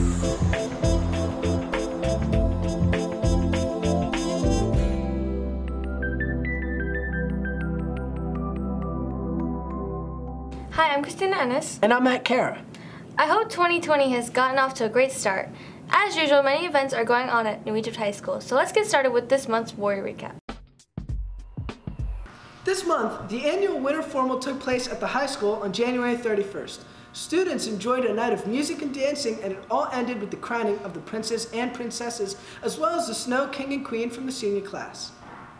Hi, I'm Christina Ennis. And I'm Matt Kara. I hope 2020 has gotten off to a great start. As usual, many events are going on at New Egypt High School, so let's get started with this month's Warrior Recap. This month, the annual Winter Formal took place at the high school on January 31st. Students enjoyed a night of music and dancing, and it all ended with the crowning of the princes and princesses, as well as the Snow King and Queen from the senior class.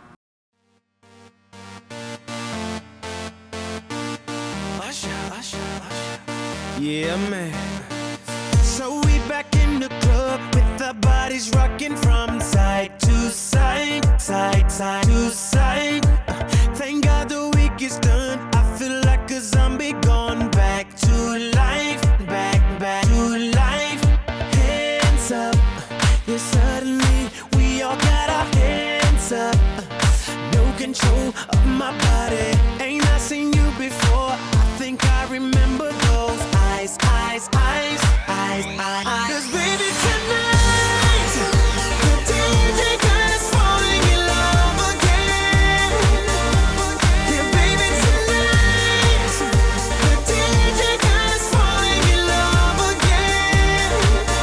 Yeah, man. So we back in the club with our bodies rocking from side to side, side to side. Thank God the week is done. I feel like a zombie gone back to life, back to life. Hands up, yeah, suddenly we all got our hands up. No control of my body. Ain't I seen you before? I think I remember those eyes. 'Cause baby tonight, the DJ got us falling in love again. Yeah, baby tonight, the DJ got us falling in love again.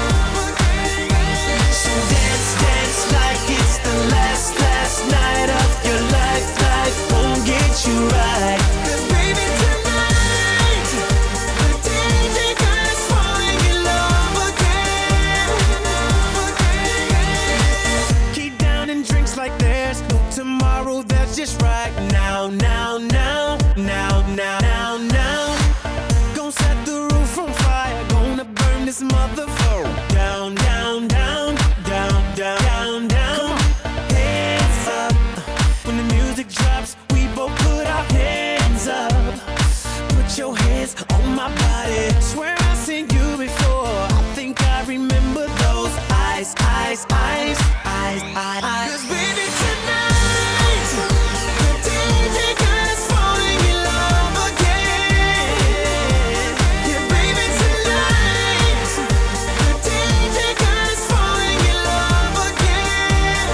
So dance like it's the last night of your life. Life won't get you right. 'Cause baby tonight, the DJ got us falling in love again. Keep downing drinks like there's no tomorrow. That's just right now. Gonna set the roof on fire. Gonna burn this motherfucker down. Come on, hands up. When the music drops, we both put our hands up. Put your hands on my body. Swear I've seen you before. I think I remember those eyes. 'Cause baby tonight, the DJ got us falling in love again. Yeah, baby tonight, the DJ got us falling in love again.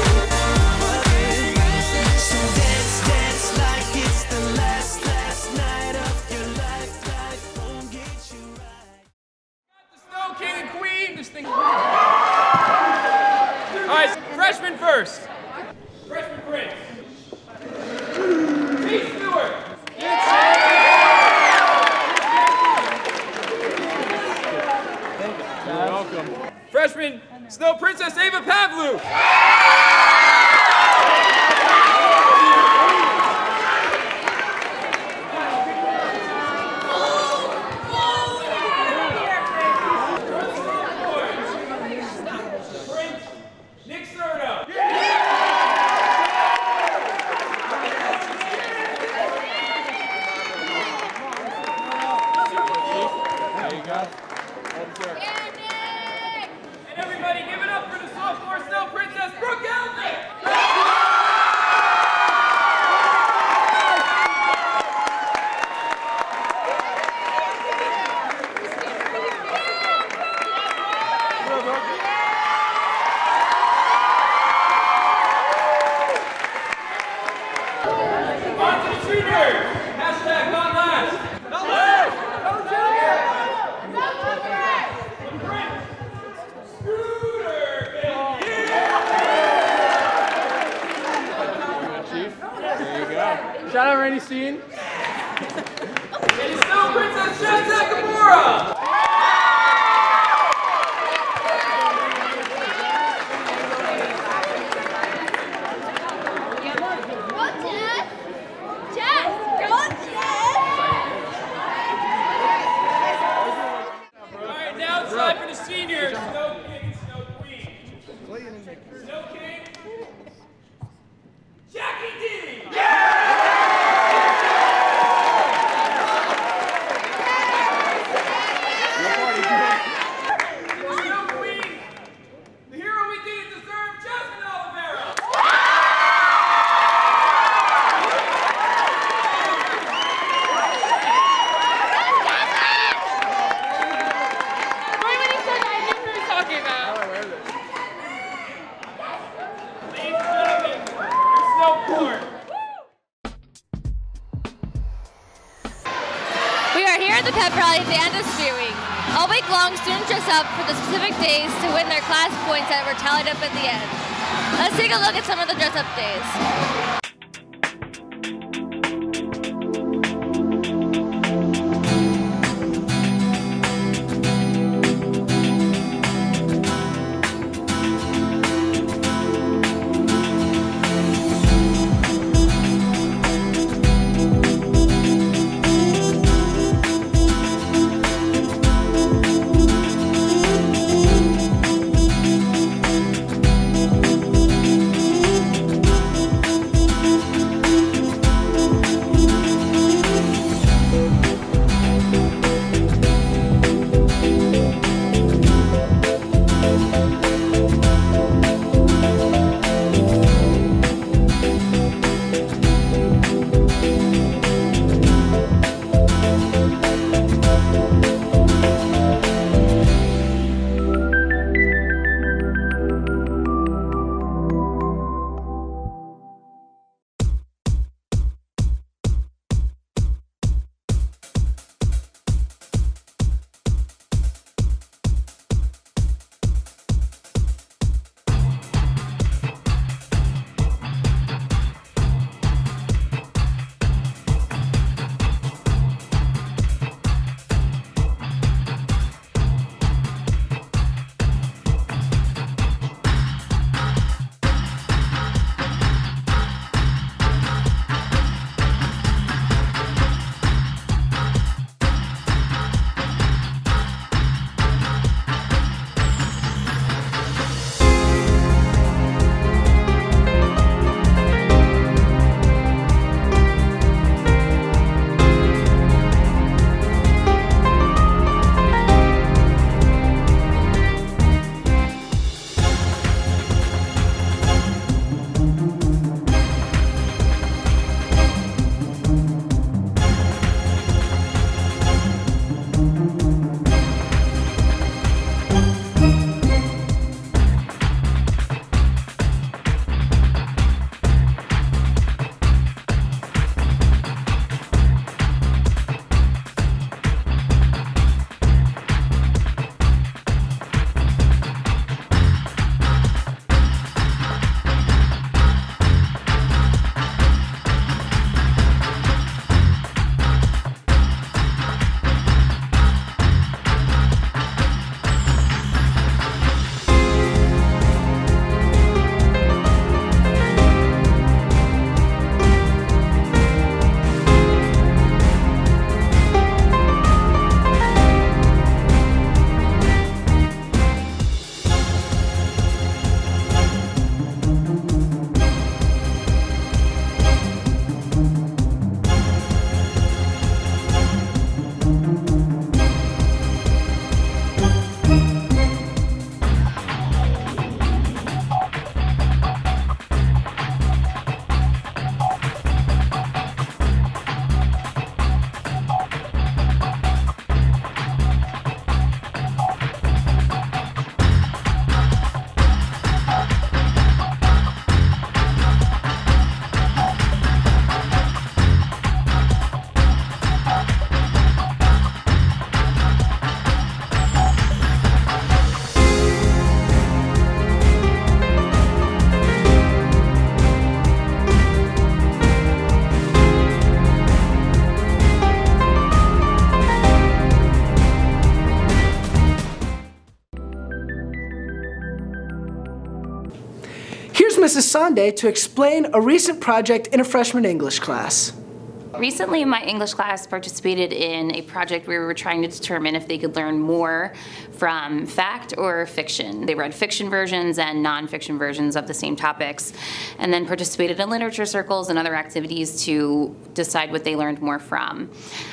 So dance like it's the last night of your life. Life won't get you right. The Snow King and Queen. This thing. All right, freshman first. Freshman Prince. Pete Stewart. You're welcome. Freshman Snow Princess Ava Pavlou. Nick Serta. There you go. And everybody give it up for the sophomore Snow Princess, Brooke Elvin. On to the seniors. Hashtag not last. Not last. No junior. No junior. Prince. Scooter. Chief. There you go. Shout out Randy Steen. And it's Snow Princess Jen Nakamura. Alright, now it's time for the seniors. Snow King and Snow Queen. Snow King. Jackie D! Snow Queen. The hero we didn't deserve, Jasmine Oliveira. finale at the end of Spirit Week. All week long, students dress up for the specific days to win their class points that were tallied up at the end. Let's take a look at some of the dress-up days. Mrs. Sunday to explain a recent project in a freshman English class. Recently, my English class participated in a project where we were trying to determine if they could learn more from fact or fiction. They read fiction versions and nonfiction versions of the same topics, and then participated in literature circles and other activities to decide what they learned more from.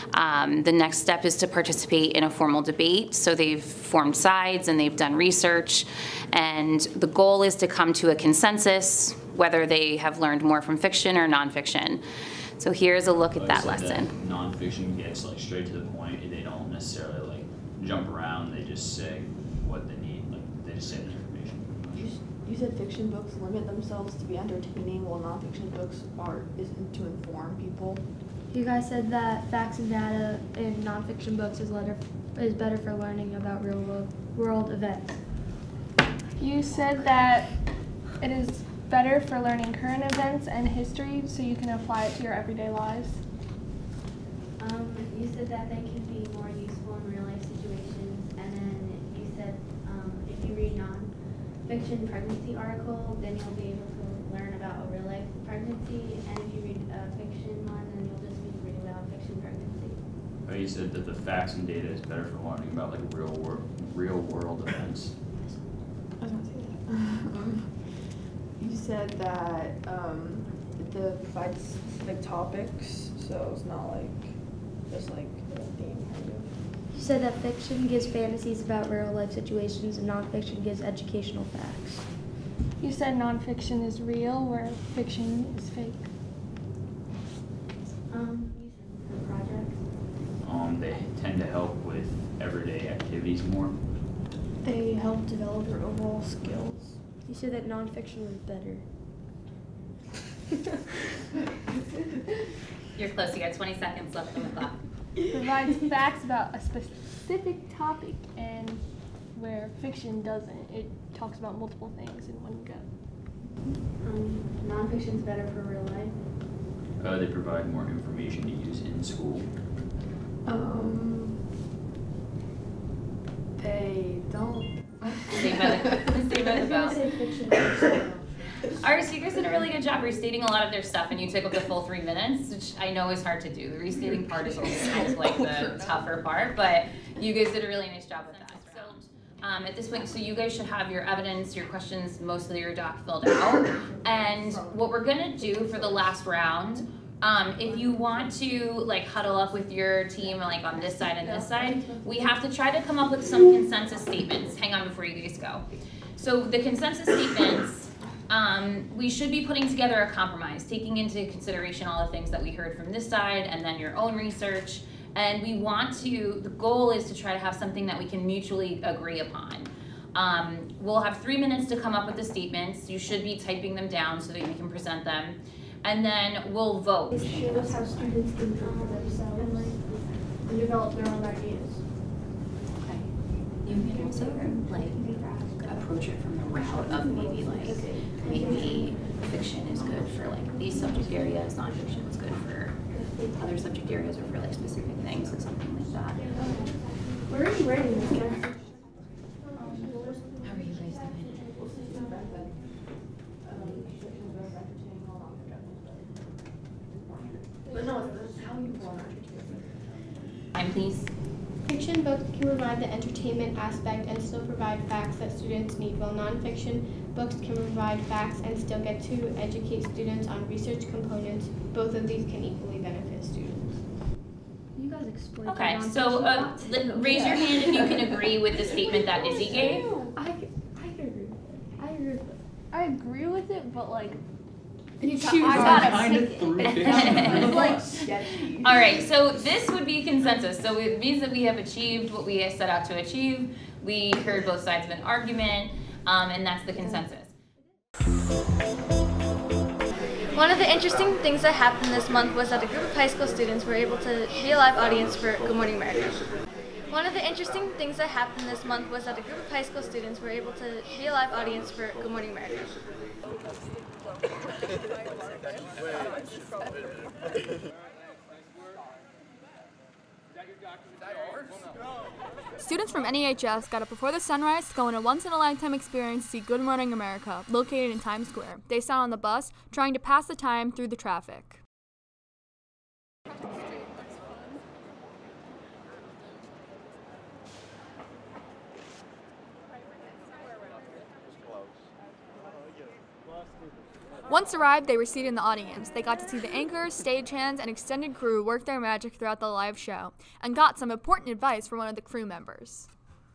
The next step is to participate in a formal debate. So they've formed sides and they've done research, and the goal is to come to a consensus whether they have learned more from fiction or nonfiction. So here's a look at that lesson. Nonfiction gets like straight to the point. They don't necessarily like jump around. They just say what they need. Like they just say the information. You said fiction books limit themselves to be entertaining, while nonfiction books isn't to inform people. You guys said that facts and data in nonfiction books is better for learning about real world events. You said that it is better for learning current events and history so you can apply it to your everyday lives. You said that they can be more useful in real life situations, and then you said if you read non-fiction pregnancy article, then you'll be able to learn about a real life pregnancy, and if you read a fiction one, then you'll just be reading about a fiction pregnancy. Oh, you said that the facts and data is better for learning about like real world events. I was gonna say that. You said that it provides specific topics, so it's not like just like the theme kind of. You said that fiction gives fantasies about real life situations and nonfiction gives educational facts. You said nonfiction is real where fiction is fake. You said projects. They tend to help with everyday activities more. They help develop your overall skills. You said that nonfiction was better. You're close. You got 20 seconds left on the clock. Provides facts about a specific topic, and where fiction doesn't. It talks about multiple things in one go. Nonfiction's better for real life. They provide more information to use in school. They don't. Saved by the bell. Alright, so you guys did a really good job restating a lot of their stuff, and you took up the full 3 minutes, which I know is hard to do. The restating part is always kind of like the tougher part, but you guys did a really nice job with that. So, at this point, so you guys should have your evidence, your questions, mostly your doc filled out. And what we're gonna do for the last round, if you want to like huddle up with your team like on this side and this side, we have to try to come up with some consensus statements. Hang on before you guys go. So the consensus statements, we should be putting together a compromise, taking into consideration all the things that we heard from this side and then your own research. And we want to, the goal is to try to have something that we can mutually agree upon. We'll have 3 minutes to come up with the statements. You should be typing them down so that you can present them. And then we'll vote. It shows how students can think for themselves and develop their own ideas. Okay. You can also like approach it from the route of maybe fiction is good for like these subject areas, nonfiction is good for other subject areas or for like specific things or something like that. Where are you writing this, guys? How are you guys doing? But no, that's how you want Time, please. Fiction books can provide the entertainment aspect and still provide facts that students need, while nonfiction books can provide facts and still get to educate students on research components. Both of these can equally benefit students. You guys explain. Okay, so raise your hand if you can agree with the statement that Izzy gave. I agree. I agree with it. I agree with it, but like, Kind of threw down. like, All right, so this would be consensus. So it means that we have achieved what we set out to achieve. We heard both sides of an argument, and that's the consensus. One of the interesting things that happened this month was that a group of high school students were able to be a live audience for Good Morning America. One of the interesting things that happened this month was that a group of high school students were able to be a live audience for Good Morning America. Students from NEHS got up before the sunrise to go on a once-in-a-lifetime experience to see Good Morning America, located in Times Square. They sat on the bus, trying to pass the time through the traffic. Once arrived, they were seated in the audience. They got to see the anchors, stagehands, and extended crew work their magic throughout the live show, and got some important advice from one of the crew members.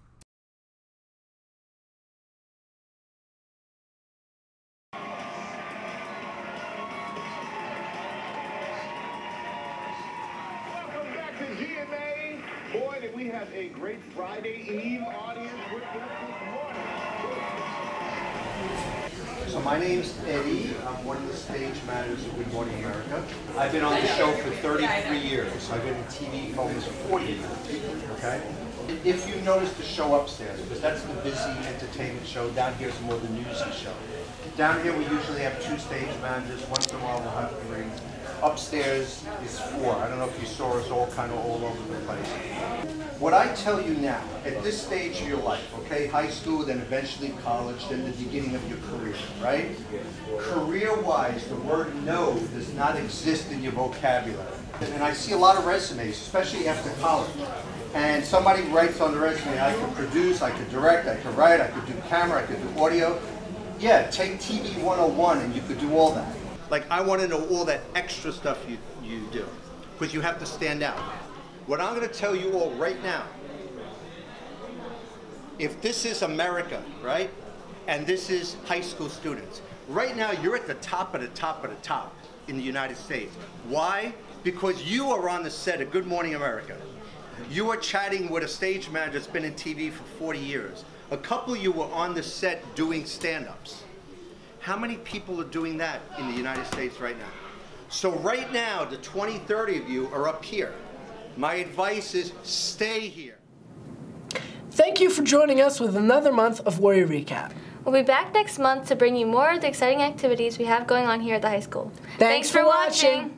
Welcome back to GMA. Boy, did we have a great Friday Eve audience with us this morning. So my name's Eddie. I'm one of the stage managers of Good Morning America. I've been on the show for 33 years. I've been in TV for almost 40 years, okay? If you notice the show upstairs, because that's the busy entertainment show, down here is more the newsy show. Down here we usually have 2 stage managers, once in a while we'll have 3. Upstairs is 4. I don't know if you saw us all kind of all over the place. What I tell you now, at this stage of your life, okay, high school, then eventually college, then the beginning of your career, right? Career-wise, the word no does not exist in your vocabulary. And I see a lot of resumes, especially after college. And somebody writes on the resume, I could produce, I could direct, I could write, I could do camera, I could do audio. Yeah, take TV 101 and you could do all that. Like, I want to know all that extra stuff you do, because you have to stand out. What I'm going to tell you all right now, if this is America, right, and this is high school students, right now you're at the top of the top of the top in the United States. Why? Because you are on the set of Good Morning America. You are chatting with a stage manager that's been in TV for 40 years. A couple of you were on the set doing stand-ups. How many people are doing that in the United States right now? So right now, the 20, 30 of you are up here. My advice is stay here. Thank you for joining us with another month of Warrior Recap. We'll be back next month to bring you more of the exciting activities we have going on here at the high school. Thanks for watching.